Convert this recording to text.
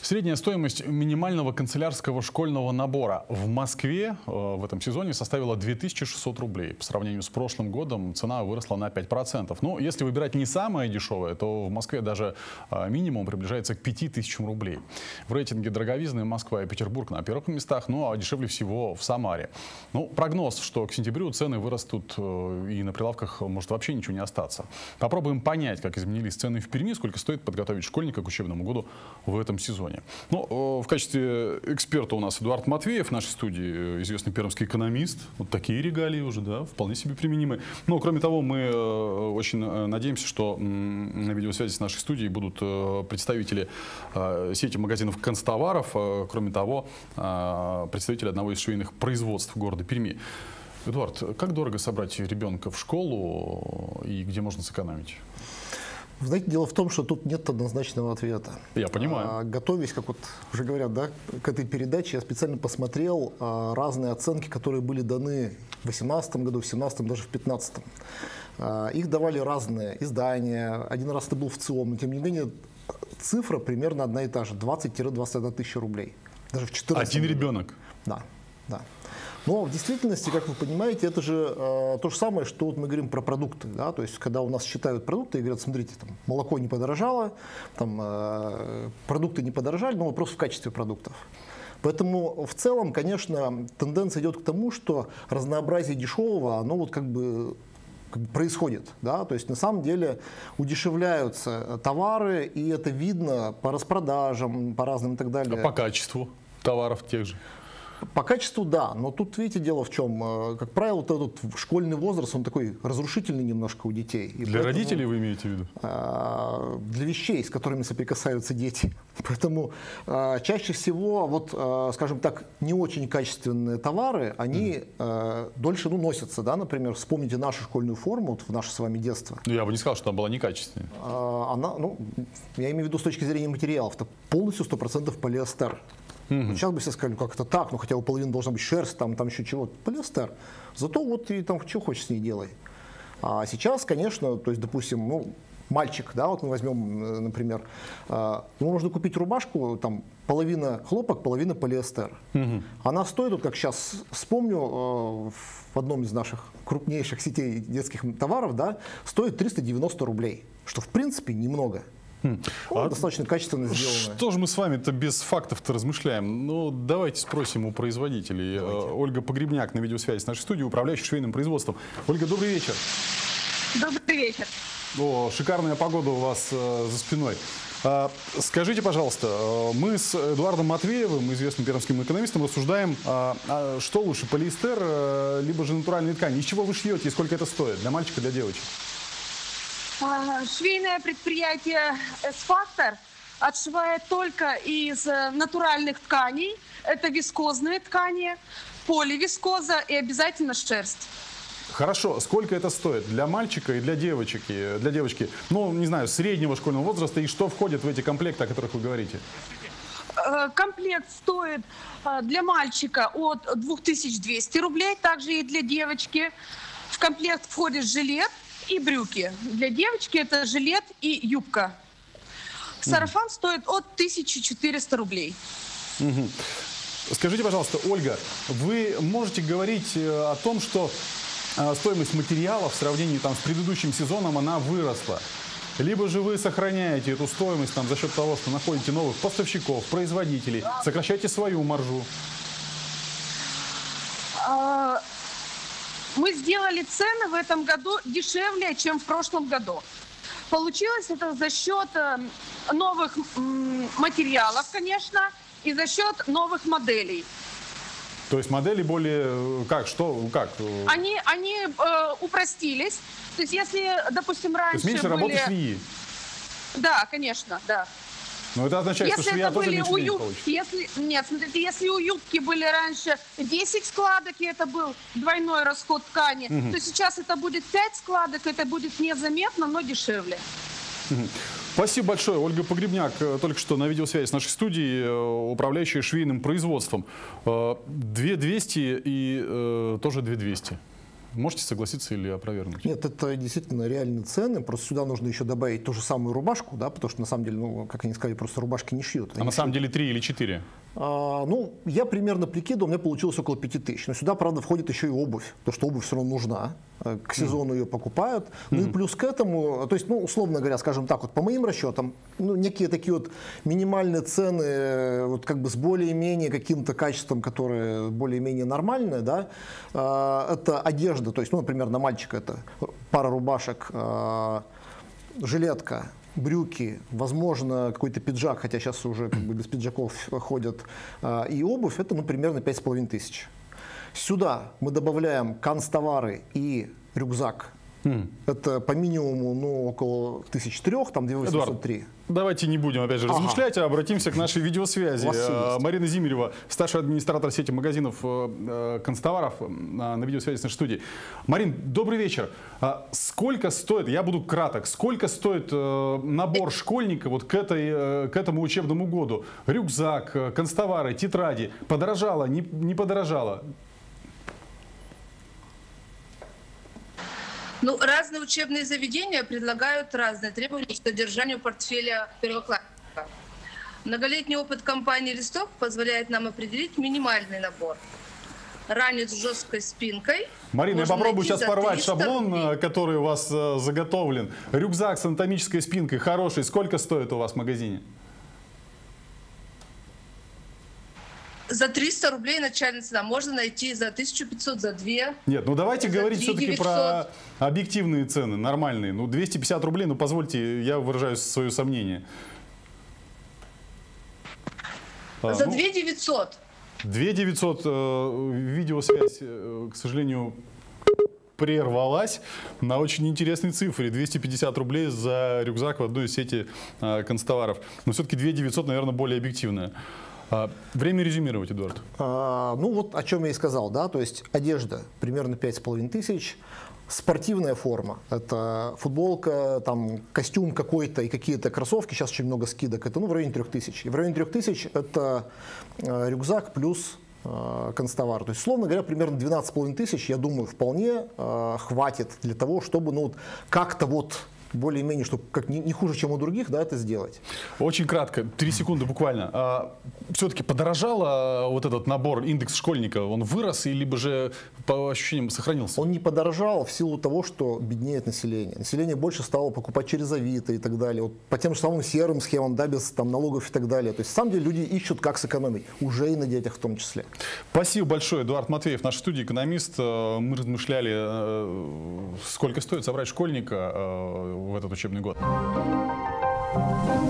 Средняя стоимость минимального канцелярского школьного набора в Москве в этом сезоне составила 2600 рублей. По сравнению с прошлым годом цена выросла на 5%. Но если выбирать не самое дешевое, то в Москве даже минимум приближается к 5000 рублей. В рейтинге дороговизны Москва и Петербург на первых местах, ну а дешевле всего в Самаре. Ну, прогноз, что к сентябрю цены вырастут и на прилавках может вообще ничего не остаться. Попробуем понять, как изменились цены в Перми, сколько стоит подготовить школьника к учебному году в этом сезоне. Ну, в качестве эксперта у нас Эдуард Матвеев в нашей студии, известный пермский экономист. Вот такие регалии уже, да, вполне себе применимы. Но, кроме того, мы очень надеемся, что на видеосвязи с нашей студией будут представители сети магазинов «Канцтоваров», кроме того, представители одного из швейных производств города Перми. Эдуард, как дорого собрать ребенка в школу и где можно сэкономить? Вы знаете, дело в том, что тут нет однозначного ответа. Я понимаю. Готовясь, как вот уже говорят, да, к этой передаче, я специально посмотрел разные оценки, которые были даны в 2018 году, в 2017, даже в 2015. Их давали разные издания. Один раз это был в ВЦИОМ, но тем не менее цифра примерно одна и та же, 20-21 тысяча рублей. Даже в 14 Один ребенок? Да, да. Но в действительности, как вы понимаете, это же то же самое, что вот мы говорим про продукты. Да? То есть, когда у нас считают продукты и говорят, смотрите, там, молоко не подорожало, там, продукты не подорожали, но вопрос в качестве продуктов. Поэтому в целом, конечно, тенденция идет к тому, что разнообразие дешевого, оно вот как бы происходит, да, то есть на самом деле удешевляются товары, и это видно по распродажам, по разным и так далее. А по качеству товаров тех же? По качеству, да, но тут, видите, дело в чем, как правило, вот этот школьный возраст, он такой разрушительный немножко у детей. И для родителей вы имеете в виду? Для вещей, с которыми соприкасаются дети. Поэтому чаще всего, вот, скажем так, не очень качественные товары, они дольше носятся, да, например, вспомните нашу школьную форму, вот в наше с вами детство. Я бы не сказал, что она была некачественной. Она, ну, я имею в виду с точки зрения материалов, это полностью 100% полиэстер. Сейчас бы все сказали, как это так, ну хотя у половины должна быть шерсть, там еще чего-то, полиэстер. Зато вот и там что хочешь с ней делай. А сейчас, конечно, то есть, допустим, ну, мальчик, да, вот мы возьмем, например, ему можно купить рубашку, там, половина хлопок, половина полиэстер. Она стоит, вот как сейчас вспомню, в одном из наших крупнейших сетей детских товаров, да, стоит 390 рублей, что в принципе немного. Достаточно качественно сделано. Что же мы с вами-то без фактов-то размышляем? Ну, давайте спросим у производителей. Ольга Погребняк на видеосвязи с нашей студией, управляющая швейным производством. Ольга, добрый вечер. Добрый вечер. О, шикарная погода у вас за спиной. Скажите, пожалуйста, мы с Эдуардом Матвеевым, известным пермским экономистом, рассуждаем, что лучше, полиэстер, либо же натуральные ткани. Из чего вы шьете и сколько это стоит для мальчика, для девочек? Швейное предприятие «С-Фактор» отшивает только из натуральных тканей. Это вискозные ткани, поливискоза и обязательно шерсть. Хорошо. Сколько это стоит для мальчика и для девочки, ну, не знаю, среднего школьного возраста, и что входит в эти комплекты, о которых вы говорите? Комплект стоит для мальчика от 2200 рублей, также и для девочки. В комплект входит жилет и брюки. Для девочки это жилет и юбка. Сарафан стоит от 1400 рублей. Скажите, пожалуйста, Ольга, вы можете говорить о том, что стоимость материалов в сравнении там, с предыдущим сезоном она выросла? Либо же вы сохраняете эту стоимость там, за счет того, что находите новых поставщиков, производителей, сокращаете свою маржу? Мы сделали цены в этом году дешевле, чем в прошлом году. Получилось это за счет новых материалов, конечно, и за счет новых моделей. То есть модели более... Как? Они упростились. То есть если, допустим, раньше То есть меньше работы швеи? Да, конечно, да. Но это означает, что швея тоже меньше денег получит. Нет, смотрите, если у юбки были раньше 10 складок, и это был двойной расход ткани, то сейчас это будет 5 складок, это будет незаметно, но дешевле. Спасибо большое. Ольга Погребняк только что на видеосвязи с нашей студией, управляющая швейным производством. 2200 и тоже 2200. Можете согласиться или опровергнуть? Нет, это действительно реальные цены. Просто сюда нужно еще добавить ту же самую рубашку, да, потому что на самом деле, ну, как они сказали, просто рубашки не шьют. А на самом деле 3 или 4? Ну, я примерно прикидывал, у меня получилось около 5000. Но сюда, правда, входит еще и обувь, потому что обувь все равно нужна. К сезону ее покупают. Ну и плюс к этому, то есть, ну, условно говоря, скажем так, вот по моим расчетам, ну, некие такие вот минимальные цены, вот как бы с более-менее каким-то качеством, которое более-менее нормальное, да, это одежда, то есть, ну, например, на мальчика это пара рубашек, жилетка, брюки, возможно, какой-то пиджак, хотя сейчас уже как бы без пиджаков ходят, и обувь, это, ну, примерно 5500. Сюда мы добавляем канцтовары и рюкзак. Это по минимуму, ну, около 1003, там 2803. Давайте не будем, опять же, размышлять, а обратимся к нашей видеосвязи. Марина Зимерева, старший администратор сети магазинов канцтоваров, на видеосвязи с нашей студией. Марин, добрый вечер. Сколько стоит, я буду краток, сколько стоит набор школьника вот к этому учебному году? Рюкзак, канцтовары, тетради. Подорожало, не подорожало? Ну, разные учебные заведения предлагают разные требования к содержанию портфеля первоклассника. Многолетний опыт компании «Листок» позволяет нам определить минимальный набор. Ранец с жесткой спинкой. Марина, я попробую сейчас порвать шаблон, рублей. который у вас заготовлен. Рюкзак с анатомической спинкой хороший. Сколько стоит у вас в магазине? За 300 рублей начальная цена. Можно найти за 1500, за 2. Нет, ну давайте говорить все-таки 900. про объективные цены, нормальные. Ну 250 рублей, ну позвольте, я выражаю свое сомнение. За 2900. 2900, видеосвязь, к сожалению, прервалась на очень интересной цифре. 250 рублей за рюкзак в одной из сети канцтоваров. Но все-таки 2900, наверное, более объективная. Время резюмировать, Эдуард. Ну вот о чем я и сказал, да, то есть одежда примерно 5500, спортивная форма, это футболка, там костюм какой-то и какие-то кроссовки, сейчас очень много скидок, это, ну, в районе 3000. И в районе 3000 это рюкзак плюс канцтовар. То есть, условно говоря, примерно 12,5 тысяч, я думаю, вполне хватит для того, чтобы, ну, как-то вот более-менее, чтобы как не хуже, чем у других, да, это сделать. Очень кратко, 3 секунды буквально. Все-таки подорожало вот этот набор, индекс школьника? Он вырос или либо же по ощущениям сохранился? Он не подорожал в силу того, что беднеет население. Население больше стало покупать через Авито и так далее. Вот по тем же самым серым схемам, да, без там налогов и так далее. То есть, на самом деле, люди ищут, как сэкономить. Уже и на детях в том числе. Спасибо большое. Эдуард Матвеев, наш студии, экономист. Мы размышляли, сколько стоит собрать школьника в этот учебный год.